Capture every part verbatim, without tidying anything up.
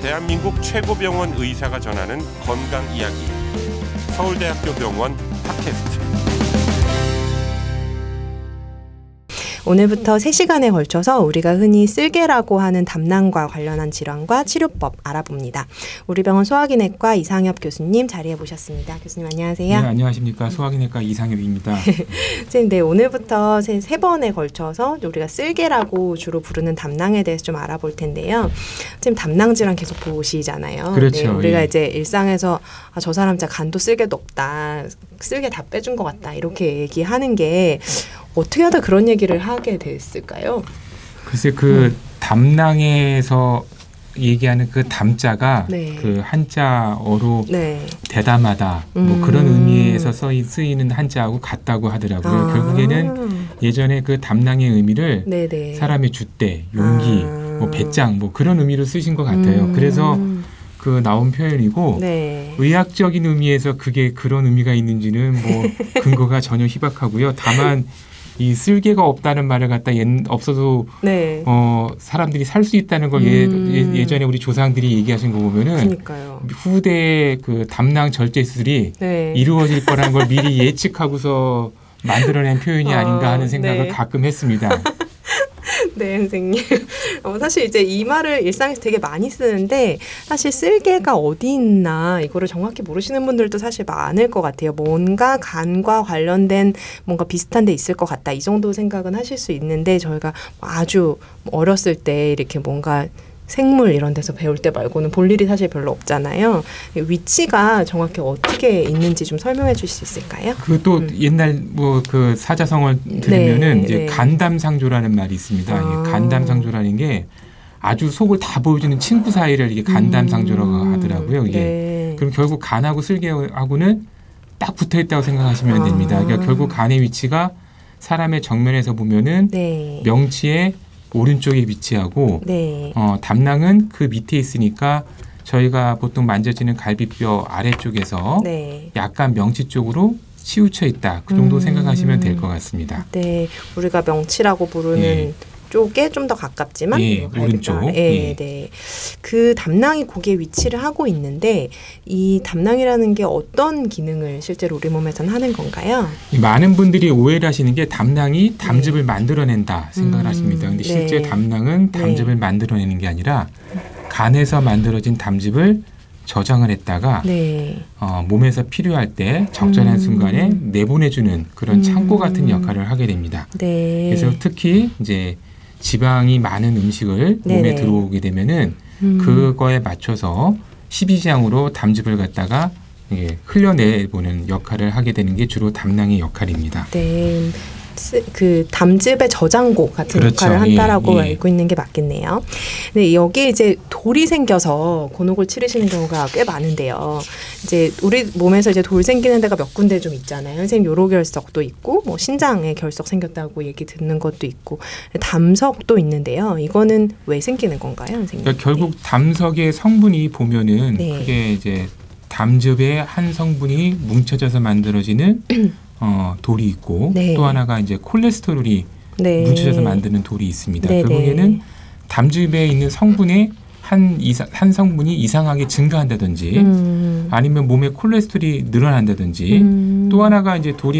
대한민국 최고 병원 의사가 전하는 건강 이야기. 서울대학교 병원 팟캐스트. 오늘부터 세 시간에 걸쳐서 우리가 흔히 쓸개라고 하는 담낭과 관련한 질환과 치료법 알아봅니다. 우리 병원 소화기내과 이상엽 교수님 자리해 모셨습니다. 교수님 안녕하세요. 네, 안녕하십니까. 소화기내과 이상엽입니다. 선생님, 네, 오늘부터 세, 세 번에 걸쳐서 우리가 쓸개라고 주로 부르는 담낭에 대해서 좀 알아볼 텐데요. 지금 담낭 질환 계속 보시잖아요. 그렇죠. 네, 우리가 예. 이제 일상에서 아, 저 사람 진짜 간도 쓸개도 없다, 쓸개 다 빼준 것 같다 이렇게 얘기하는 게 어떻게 하다 그런 얘기를 하게 됐을까요? 글쎄 그 음. 담낭에서 얘기하는 그 담자가 네. 그 한자어로 네. 대담하다 음. 뭐 그런 의미에서 쓰이, 쓰이는 한자하고 같다고 하더라고요. 아. 결국에는 예전에 그 담낭의 의미를 네네. 사람의 줏대, 용기, 아. 뭐 배짱 뭐 그런 의미로 쓰신 것 같아요. 음. 그래서 그 나온 표현이고 네. 의학적인 의미에서 그게 그런 의미가 있는지는 뭐 근거가 전혀 희박하고요. 다만 이 쓸개가 없다는 말을 갖다 옛, 없어도 네. 어, 사람들이 살 수 있다는 걸 음. 예, 예전에 우리 조상들이 얘기하신 거 보면은 그러니까요. 후대 그 담낭 절제 수술이 네. 이루어질 거라는 걸 미리 예측하고서 만들어낸 표현이 아, 아닌가 하는 생각을 네. 가끔 했습니다. 네, 선생님. 어, 사실 이제 이 말을 일상에서 되게 많이 쓰는데 사실 쓸개가 어디 있나 이거를 정확히 모르시는 분들도 사실 많을 것 같아요. 뭔가 간과 관련된 뭔가 비슷한 데 있을 것 같다. 이 정도 생각은 하실 수 있는데 저희가 아주 어렸을 때 이렇게 뭔가 생물 이런 데서 배울 때 말고는 볼 일이 사실 별로 없잖아요. 위치가 정확히 어떻게 있는지 좀 설명해 주실 수 있을까요? 그 또 음. 옛날 뭐 그 사자성어를 들으면은 네, 이제 네. 간담상조라는 말이 있습니다. 아. 이게 간담상조라는 게 아주 속을 다 보여주는 친구 사이를 이게 간담상조라고 음. 하더라고요. 이게 네. 그럼 결국 간하고 쓸개하고는 딱 붙어 있다고 생각하시면 아. 됩니다. 그러니까 결국 간의 위치가 사람의 정면에서 보면은 네. 명치의 오른쪽에 위치하고 네. 어, 담낭은 그 밑에 있으니까 저희가 보통 만져지는 갈비뼈 아래쪽에서 네. 약간 명치 쪽으로 치우쳐 있다. 그 정도 음. 생각하시면 될 것 같습니다. 네, 우리가 명치라고 부르는 예. 쪽에 좀 더 가깝지만 예, 뭐 갈비뼈 오른쪽. 아래. 예. 예, 네. 그 담낭이 거기에 위치를 하고 있는데 이 담낭이라는 게 어떤 기능을 실제로 우리 몸에서는 하는 건가요? 이 많은 분들이 오해를 하시는 게 담낭이 담즙을 만들어낸다 생각을 음. 하십니다. 근데 실제 네. 담낭은 담즙을 네. 만들어내는 게 아니라 간에서 만들어진 담즙을 저장을 했다가 네. 어, 몸에서 필요할 때 적절한 음. 순간에 내보내주는 그런 음. 창고 같은 역할을 하게 됩니다. 네. 그래서 특히 이제 지방이 많은 음식을 몸에 네네. 들어오게 되면은 음. 그거에 맞춰서 십이지향으로 담즙을 갖다가 예, 흘려내보는 역할을 하게 되는 게 주로 담낭의 역할입니다. 네. 스- 그 담즙의 저장고 같은 그렇죠. 역할을 한다라고 예, 예. 알고 있는 게 맞겠네요. 네, 여기에 이제 돌이 생겨서 곤혹을 치르시는 경우가 꽤 많은데요. 이제 우리 몸에서 이제 돌 생기는 데가 몇 군데 좀 있잖아요. 선생님 요로결석도 있고, 뭐 신장에 결석 생겼다고 얘기 듣는 것도 있고, 담석도 있는데요. 이거는 왜 생기는 건가요, 선생님? 그러니까 결국 담석의 성분이 보면은 네. 그게 이제 담즙의 한 성분이 뭉쳐져서 만들어지는 어, 돌이 있고 네. 또 하나가 이제 콜레스테롤이 네. 뭉쳐져서 만드는 돌이 있습니다. 네, 결국에는 네. 담즙에 있는 성분의 한, 이상, 한 성분이 이상하게 증가한다든지 음. 아니면 몸에 콜레스테롤이 늘어난다든지 음. 또 하나가 이제 돌이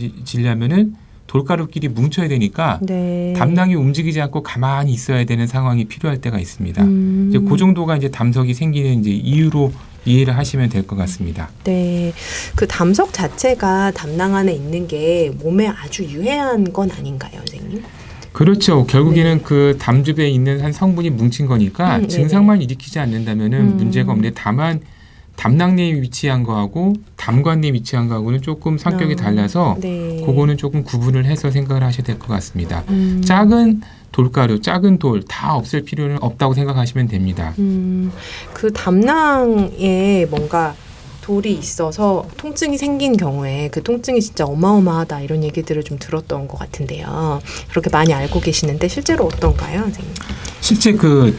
만들어지려면은 돌가루끼리 뭉쳐야 되니까 네. 담낭이 움직이지 않고 가만히 있어야 되는 상황이 필요할 때가 있습니다. 음. 이제 그 정도가 이제 담석이 생기는 이제 이유로 이해를 하시면 될 것 같습니다. 네, 그 담석 자체가 담낭 안에 있는 게 몸에 아주 유해한 건 아닌가요, 선생님? 그렇죠. 결국에는 네. 그 담즙에 있는 한 성분이 뭉친 거니까 음, 네네. 증상만 일으키지 않는다면은 음. 문제가 없는데 다만 담낭 내에 위치한 거하고 담관 내에 위치한 거하고는 조금 성격이 아, 달라서 네. 그거는 조금 구분을 해서 생각을 하셔야 될 것 같습니다. 음. 작은 돌가루, 작은 돌 다 없앨 필요는 없다고 생각하시면 됩니다. 음, 그 담낭에 뭔가 돌이 있어서 통증이 생긴 경우에 그 통증이 진짜 어마어마하다 이런 얘기들을 좀 들었던 것 같은데요. 그렇게 많이 알고 계시는데 실제로 어떤가요, 선생님? 실제 그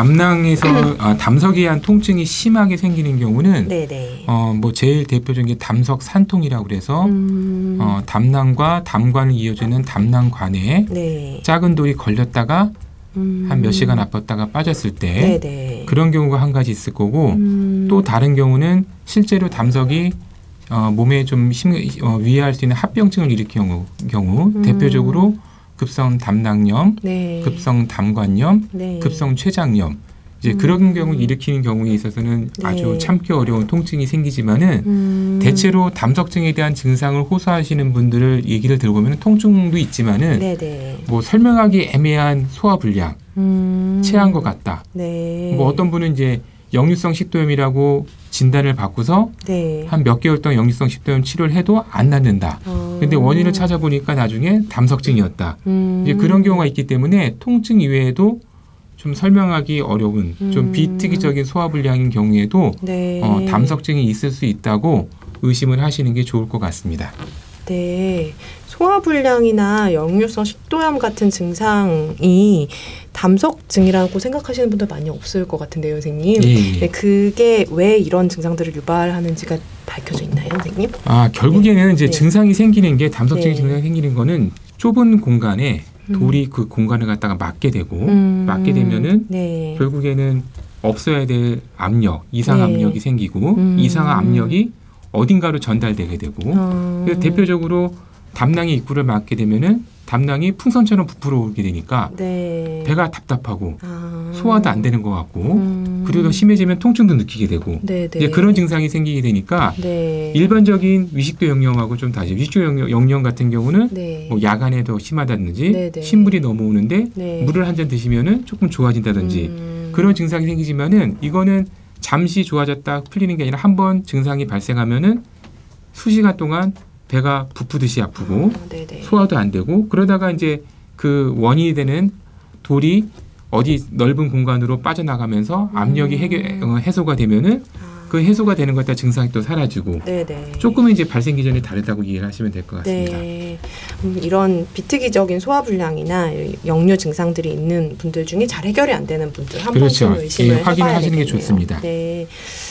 담낭에서 아, 담석에 의한 통증이 심하게 생기는 경우는 네네. 어, 뭐 제일 대표적인 게 담석 산통이라고 그래서 음, 어, 담낭과 담관을 이어주는 담낭관에 네. 작은 돌이 걸렸다가 음. 한 몇 시간 아팠다가 빠졌을 때 네네. 그런 경우가 한 가지 있을 거고 음. 또 다른 경우는 실제로 담석이 어, 몸에 좀 심, 어, 위해할 수 있는 합병증을 일으키는 경우, 경우 음. 대표적으로 급성 담낭염, 네. 급성 담관염, 네. 급성 췌장염 이제 음. 그런 경우 일으키는 경우에 있어서는 네. 아주 참기 어려운 통증이 생기지만은 음. 대체로 담석증에 대한 증상을 호소하시는 분들을 얘기를 들어보면 통증도 있지만은 네네. 뭐 설명하기 애매한 소화불량, 음. 체한 것 같다. 네. 뭐 어떤 분은 이제 역류성 식도염이라고 진단을 받고서 네. 한 몇 개월 동안 역류성 식도염 치료를 해도 안 낫는다. 어. 근데 원인을 찾아보니까 나중에 담석증이었다. 음. 이제 그런 경우가 있기 때문에 통증 이외에도 좀 설명하기 어려운 좀 음. 비특이적인 소화불량인 경우에도 네. 어, 담석증이 있을 수 있다고 의심을 하시는 게 좋을 것 같습니다. 네. 소화불량이나 역류성 식도염 같은 증상이 담석증이라고 생각하시는 분들 많이 없을 것 같은데요, 선생님. 예. 네, 그게 왜 이런 증상들을 유발하는지가 밝혀져 있나요, 선생님? 아 결국에는 이제 네. 증상이 생기는 게 담석증 네. 증상이 생기는 거는 좁은 공간에 음. 돌이 그 공간을 갖다가 막게 되고 음. 막게 되면은 네. 결국에는 없어야 될 압력, 이상 네. 압력이 생기고 음. 이상 압력이 어딘가로 전달되게 되고 어. 그래서 대표적으로 담낭의 입구를 막게 되면은 담낭이 풍선처럼 부풀어 오르게 되니까 네. 배가 답답하고 아. 소화도 안 되는 것 같고 음. 그리고 더 심해지면 통증도 느끼게 되고 네, 네. 이제 그런 증상이 생기게 되니까 네. 일반적인 위식도 역염하고 좀 다르죠. 위식도 역염, 역염 같은 경우는 네. 뭐 야간에 더 심하다든지 네, 네. 신물이 넘어오는데 네. 물을 한 잔 드시면은 조금 좋아진다든지 음. 그런 증상이 생기지만은 이거는 잠시 좋아졌다 풀리는 게 아니라 한 번 증상이 발생하면은 수시간 동안 배가 부푸듯이 아프고 아, 네네. 소화도 안 되고 그러다가 이제 그 원인이 되는 돌이 어디 넓은 공간으로 빠져나가면서 압력이 해결, 어, 해소가 되면은 아. 그 해소가 되는 것 같다 증상이 또 사라지고 네네. 조금은 이제 발생 기전이 다르다고 이해를 하시면 될 것 같습니다. 네. 음, 이런 비특이적인 소화불량이나 역류 증상들이 있는 분들 중에 잘 해결이 안 되는 분들 한 그렇죠. 번쯤 의심을 예, 확인을 해봐야 하시는 게 되겠네요. 좋습니다. 네.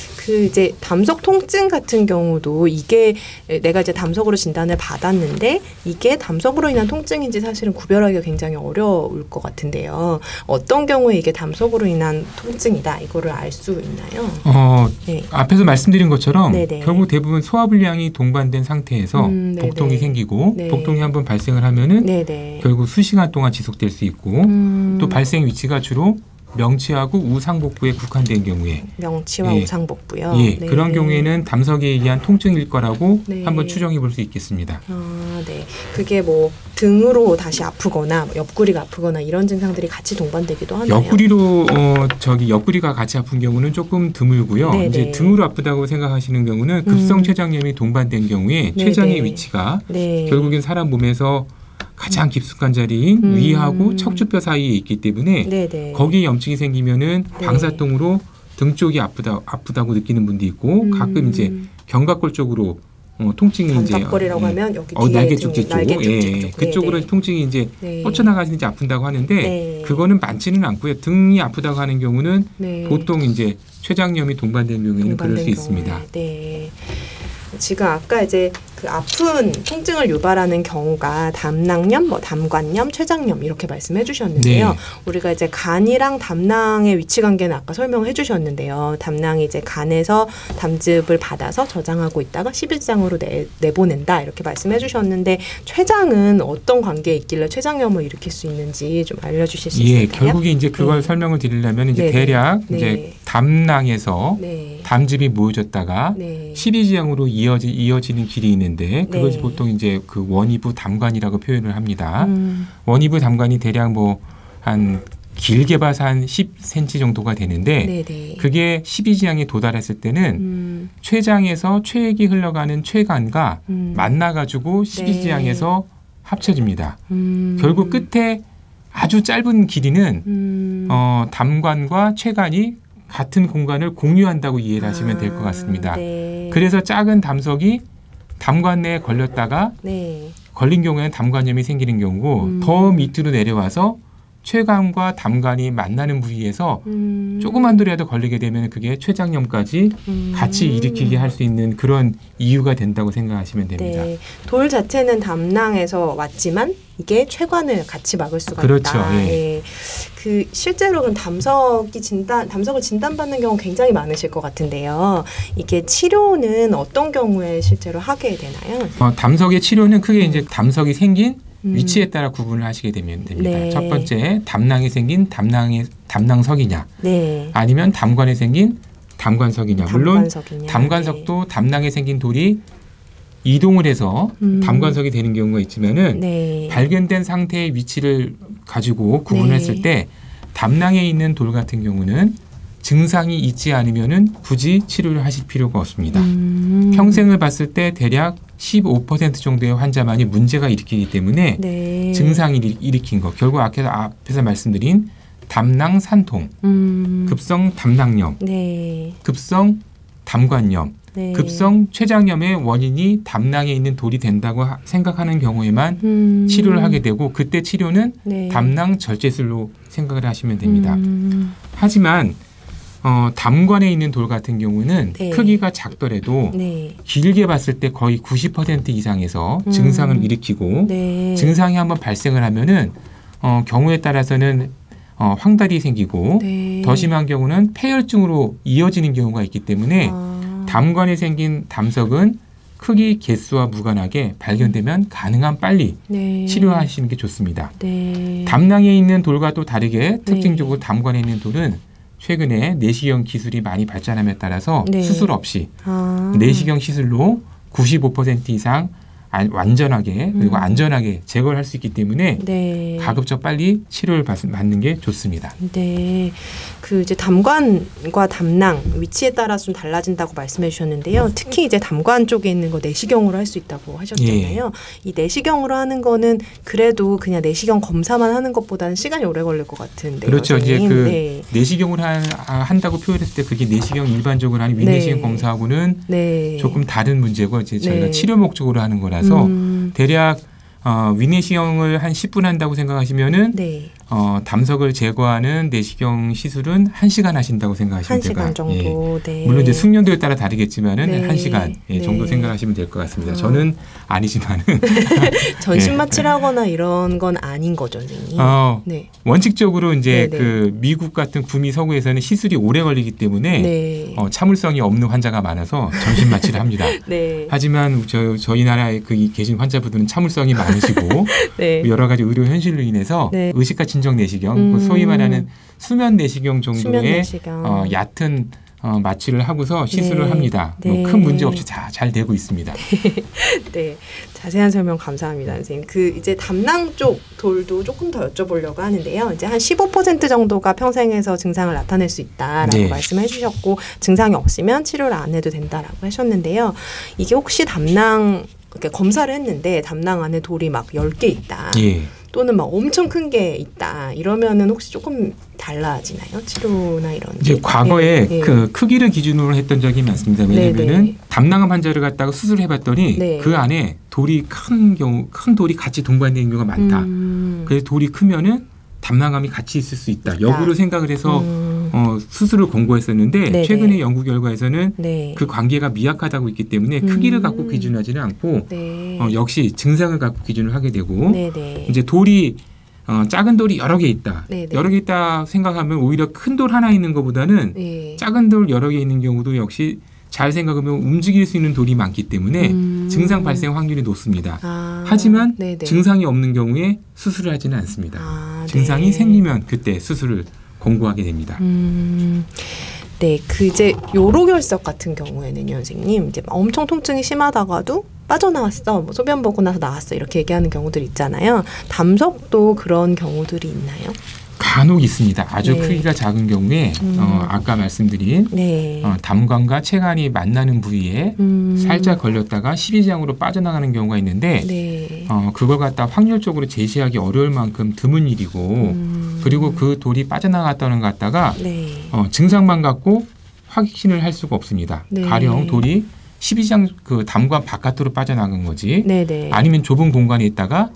그 이제 담석 통증 같은 경우도 이게 내가 이제 담석으로 진단을 받았는데 이게 담석으로 인한 통증인지 사실은 구별하기가 굉장히 어려울 것 같은데요. 어떤 경우에 이게 담석으로 인한 통증이다 이거를 알 수 있나요? 어, 네. 앞에서 말씀드린 것처럼 네네. 결국 대부분 소화불량이 동반된 상태에서 음, 네네. 복통이 생기고 네. 복통이 한번 발생을 하면은 네네. 결국 수시간 동안 지속될 수 있고 음, 또 발생 위치가 주로 명치하고 우상복부에 국한된 경우에 명치와 예. 우상복부요. 예, 네. 그런 경우에는 담석에 의한 통증일 거라고 네. 한번 추정해 볼 수 있겠습니다. 아, 네. 그게 뭐 등으로 다시 아프거나 뭐 옆구리가 아프거나 이런 증상들이 같이 동반되기도 하나요? 옆구리로 어 저기 옆구리가 같이 아픈 경우는 조금 드물고요. 네네. 이제 등으로 아프다고 생각하시는 경우는 급성 췌장염이 동반된 경우에 네네. 췌장의 위치가 네. 결국엔 사람 몸에서 가장 깊숙한 자리인 음. 위하고 척추뼈 사이에 있기 때문에 네네. 거기에 염증이 생기면은 네. 방사통으로 등 쪽이 아프다 아프다고 느끼는 분도 있고 음. 가끔 이제 견갑골 쪽으로 어, 통증이 이제 견갑골이라고 예. 하면 여기 어, 뒤에 날개 등, 쪽지 쪽, 날개 쪽지 예, 쪽. 그쪽으로 네네. 통증이 이제 네. 뻗쳐나가는지 아픈다고 하는데 네. 그거는 많지는 않고요. 등이 아프다고 하는 경우는 네. 보통 이제 췌장염이 동반된 경우에는 그럴 수 동반된 있습니다. 경우에. 네. 지금 아까 이제 그 아픈 통증을 유발하는 경우가 담낭염, 뭐 담관염, 췌장염 이렇게 말씀해 주셨는데요. 네. 우리가 이제 간이랑 담낭의 위치 관계는 아까 설명해 주셨는데요. 담낭이 이제 간에서 담즙을 받아서 저장하고 있다가 십일장으로 내, 내보낸다 이렇게 말씀해 주셨는데 췌장은 어떤 관계에 있길래 췌장염을 일으킬 수 있는지 좀 알려주실 수 예, 있을까요? 결국에 이제 그걸 네. 설명을 드리려면 이제 네네. 대략 네. 이제 담낭에서 네. 담즙이 모여졌다가 네. 십이지향으로 이어지, 이어지는 길이 있는데 그것이 네. 보통 이제 그 원위부 담관이라고 표현을 합니다. 음. 원위부 담관이 대략 뭐 한 길게 봐서 한 십 센티미터 정도가 되는데 네네. 그게 십이지향에 도달했을 때는 음. 췌장에서 췌액이 흘러가는 췌관과 음. 만나가지고 십이지향에서 합쳐집니다. 음. 결국 끝에 아주 짧은 길이는 음. 어, 담관과 췌관이 같은 공간을 공유한다고 이해를 하시면 될 것 같습니다. 아, 네. 그래서 작은 담석이 담관 내에 걸렸다가 네. 걸린 경우에는 담관염이 생기는 경우고 음. 더 밑으로 내려와서 췌관과 담관이 만나는 부위에서 음. 조그만 돌이라도 걸리게 되면 그게 췌장염까지 음. 같이 일으키게 할 수 있는 그런 이유가 된다고 생각하시면 됩니다. 네. 돌 자체는 담낭에서 왔지만 이게 췌관을 같이 막을 수가 그렇죠. 있다. 예. 예. 그 실제로 그럼 담석이 진단 담석을 진단받는 경우 굉장히 많으실 것 같은데요. 이게 치료는 어떤 경우에 실제로 하게 되나요? 어, 담석의 치료는 크게 이제 담석이 생긴 음. 위치에 따라 구분을 하시게 되면 됩니다. 네. 첫 번째, 담낭에 생긴 담낭의 담낭석이냐, 네. 아니면 담관에 생긴 담관석이냐. 물론 담관석이냐. 담관석도 담낭에 생긴 돌이 이동을 해서 음. 담관석이 되는 경우가 있지만은 네. 발견된 상태의 위치를 가지고 구분했을 네. 때 담낭에 있는 돌 같은 경우는 증상이 있지 않으면은 굳이 치료를 하실 필요가 없습니다. 음. 평생을 봤을 때 대략 십오 퍼센트 정도의 환자만이 문제가 일으키기 때문에 네. 증상이 일으킨 거, 결국 앞에서, 앞에서 말씀드린 담낭 산통, 음. 급성 담낭염, 네. 급성 담관염, 네. 급성 췌장염의 원인이 담낭에 있는 돌이 된다고 하, 생각하는 경우에만 음. 치료를 하게 되고, 그때 치료는 네. 담낭 절제술로 생각을 하시면 됩니다. 음. 하지만 어, 담관에 있는 돌 같은 경우는 네. 크기가 작더라도 네. 길게 봤을 때 거의 구십 퍼센트 이상에서 음. 증상을 일으키고 네. 증상이 한번 발생을 하면은 어, 경우에 따라서는 어, 황달이 생기고 네. 더 심한 경우는 폐혈증으로 이어지는 경우가 있기 때문에 아. 담관에 생긴 담석은 크기 개수와 무관하게 발견되면 가능한 빨리 네. 치료하시는 게 좋습니다. 네. 담낭에 있는 돌과 또 다르게 특징적으로 네. 담관에 있는 돌은 최근에 내시경 기술이 많이 발전함에 따라서 네. 수술 없이 아. 내시경 시술로 구십오 퍼센트 이상 안, 완전하게 그리고 음. 안전하게 제거를 할 수 있기 때문에 네. 가급적 빨리 치료를 받, 받는 게 좋습니다. 네. 그 이제 담관과 담낭 위치에 따라 좀 달라진다고 말씀해 주셨는데요. 특히 이제 담관 쪽에 있는 거 내시경으로 할 수 있다고 하셨잖아요. 이 내시경으로 하는 거는 그래도 그냥 내시경 검사만 하는 것보다는 시간이 오래 걸릴 것 같은데요. 그렇죠. 이제 선생님. 그 네. 내시경을 한, 아, 한다고 표현했을 때 그게 내시경 일반적으로 하는 위내시경 네. 검사하고는 네. 조금 다른 문제고 이제 저희가 네. 치료 목적으로 하는 거라서 음. 대략 어, 위내시경을 한 십 분 한다고 생각하시면은 네. 어, 담석을 제거하는 내시경 시술은 한 시간 하신다고 생각하시면 한 될것 시간 같아요. 정도. 네. 물론 이제 숙련도에 따라 다르겠지만은 네. 한 시간 예, 정도 네. 생각하시면 될 것 같습니다. 아. 저는 아니지만은 전신 네. 마취하거나 이런 건 아닌 거죠, 선생님. 어, 네. 원칙적으로 이제 네, 네. 그 미국 같은 구미 서구에서는 시술이 오래 걸리기 때문에 네. 어, 참을성이 없는 환자가 많아서 전신 마취를 합니다. 네. 하지만 저, 저희 나라에 그 계신 환자분들은 참을성이 많으시고 네. 여러 가지 의료 현실로 인해서 네. 의식과 진정 내시경, 음. 그 소위 말하는 수면 내시경 수면 정도의 내시경. 어, 얕은 어, 마취를 하고서 시술을 네. 합니다. 네. 뭐 큰 문제 없이 자, 잘 되고 있습니다. 네, 자세한 설명 감사합니다, 선생님. 그 이제 담낭 쪽 돌도 조금 더 여쭤보려고 하는데요. 이제 한 십오 퍼센트 정도가 평생에서 증상을 나타낼 수 있다라고 네. 말씀해 주셨고 증상이 없으면 치료를 안 해도 된다라고 하셨는데요. 이게 혹시 담낭 이렇게 검사를 했는데 담낭 안에 돌이 막 열 개 있다. 예. 또는 막 엄청 큰 게 있다. 이러면은 혹시 조금 달라지나요? 치료나 이런 이제 게? 과거에 네, 네. 그 크기를 기준으로 했던 적이 많습니다. 왜냐면은 네, 네. 담낭암 환자를 갖다가 수술해봤더니 네. 그 안에 돌이 큰 경우, 큰 돌이 같이 동반되는 경우가 많다. 음. 그래서 돌이 크면은 담낭암이 같이 있을 수 있다. 있다. 역으로 생각을 해서 음. 어, 수술을 권고했었는데 네, 최근에 네. 연구 결과에서는 네. 그 관계가 미약하다고 있기 때문에 음. 크기를 갖고 기준하지는 않고 네. 어, 역시 증상을 갖고 기준을 하게 되고 네, 네. 이제 돌이 어, 작은 돌이 여러 개 있다. 네, 네. 여러 개 있다 생각하면 오히려 큰 돌 하나 있는 것보다는 네. 작은 돌 여러 개 있는 경우도 역시 잘 생각하면 움직일 수 있는 돌이 많기 때문에 음. 증상 발생 확률이 높습니다. 아. 하지만 네, 네. 증상이 없는 경우에 수술을 하지는 않습니다. 아, 증상이 네. 생기면 그때 수술을 권고하게 됩니다. 음. 네, 그 이제 요로결석 같은 경우에는요, 선생님, 이제 엄청 통증이 심하다가도 빠져나왔어, 뭐 소변 보고 나서 나왔어 이렇게 얘기하는 경우들 있잖아요. 담석도 그런 경우들이 있나요? 간혹 있습니다. 아주 네. 크기가 작은 경우에 음. 어, 아까 말씀드린 네. 어, 담관과 체관이 만나는 부위에 음. 살짝 걸렸다가 십이지장으로 빠져나가는 경우가 있는데 네. 어, 그걸 갖다 확률적으로 제시하기 어려울 만큼 드문 일이고 음. 그리고 그 돌이 빠져나갔다는 것 갖다가 네. 어, 증상만 갖고 확신을 할 수가 없습니다. 네. 가령 돌이 십이지장 그 담관 바깥으로 빠져나간 거지 네, 네. 아니면 좁은 공간에 있다가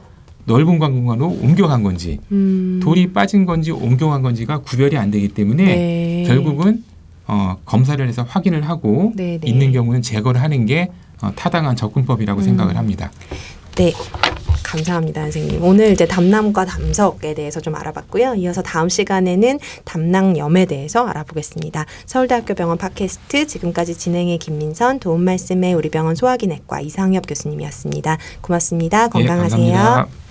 넓은 공간으로 옮겨간 건지 음. 돌이 빠진 건지 옮겨간 건지가 구별이 안 되기 때문에 네. 결국은 어, 검사를 해서 확인을 하고 네, 네. 있는 경우는 제거를 하는 게 어, 타당한 접근법이라고 음. 생각을 합니다. 네. 감사합니다, 선생님. 오늘 이제 담낭과 담석에 대해서 좀 알아봤고요. 이어서 다음 시간에는 담낭염에 대해서 알아보겠습니다. 서울대학교 병원 팟캐스트 지금까지 진행의 김민선, 도움 말씀에 우리 병원 소화기내과 이상엽 교수님이었습니다. 고맙습니다. 건강하세요. 네, 감사합니다.